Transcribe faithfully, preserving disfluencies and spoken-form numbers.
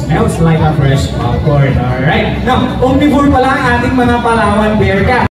smells like a fresh popcorn. Alright. Now, omnivore pala ang ating mga Palawan Bearcats.